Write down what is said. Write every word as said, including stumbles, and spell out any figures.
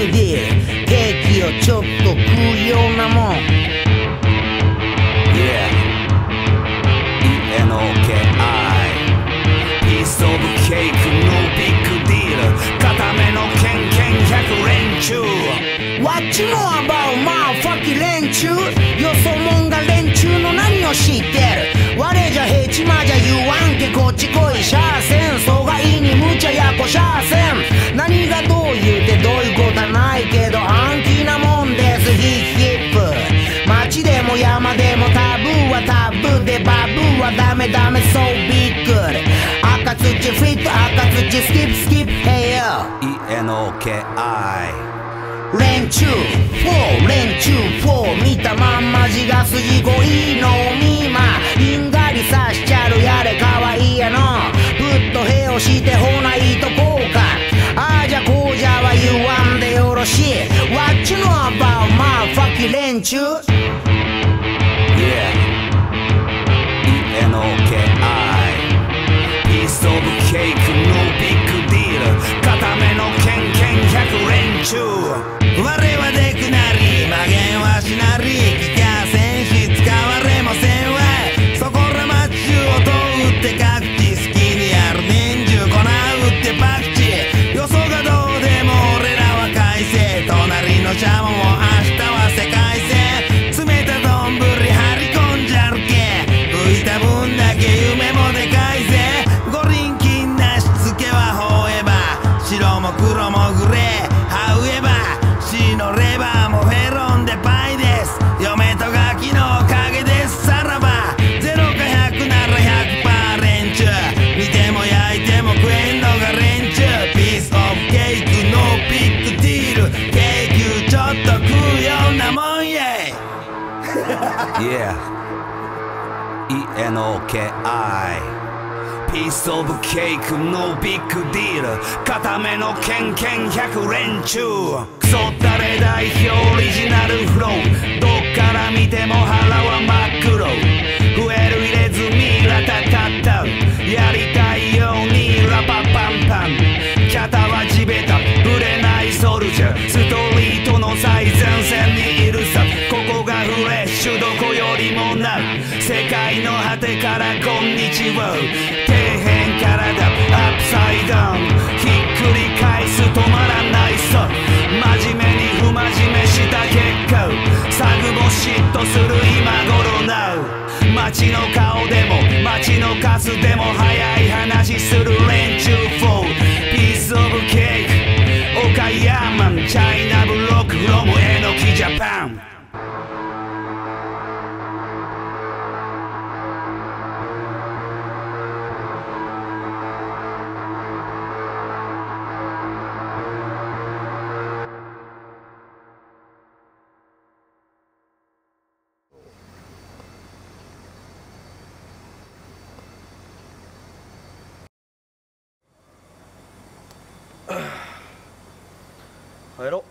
グディール、ケーキをちょっと食うようなもん。 Yeah E-N-O-K-I Piece of cake no big deal 固めのケンケンひゃく連中 What you know about motherfucking 連中。よそもんが連中の何を知ってる。我じゃヘチマじゃ言わんけこっち来いシャーセン。そがいいに無茶やこシャーセン。何がどう言うてどういうことはないけど暗記なもんですヒッヒップ。街でも山でもタブーはタブーでバブーはダメダメ So be good 赤土フィット赤土スキップスキップ Hey yo E-N-O-K-I 連中フォー連中フォー見たまんま自画筋ごいのみまいんがりさしちゃるやれかわいいやのぶっとへをしてほないとこうかああじゃこうじゃは言わんでよろしい What you know about motherfucking 連中 Yeah E-N-O-K-I Piece of cake no big deal 固めのケンケンひゃく連中我はでくなり曲げはしなり聞きゃせんし使われませんわそこらマッチを通って各地好きにやる年中粉打ってパクチよそがどうでも俺らは改正隣のシャモも明日は世界線冷た丼張り込んじゃるけ浮いた分だけ夢もでかいぜ五輪金なしつけはほえば白も黒もグレーハウエバー死のレバーもフェロンでパイです嫁とガキのおかげですさらばゼロかひゃくなら ひゃくパーセント 連中煮ても焼いても食えんのが連中ピースオブケーキノービッグディールケーキちょっと食うようなもんイェイYeah E-N-O-K-I Piece of cake no big deal 固めのケンケンひゃく連中クソったれ代表オリジナルフローどっから見ても腹は真っ黒増える入れ墨ラタタタやりたいようにラパパンパンキャタは地べたぶれないソルジャーストリートの最前線にいるさここがフレッシュどこよりもな世界の果てからこんにちは底辺からだアップサイダウンひっくり返す止まらないさ真面目に不真面目した結果サグボシッとする今頃な街の顔でも街の数でも早い話する連中フォーピースオブケーキ岡山チャイナブロックフロムえのきジャパン帰ろう。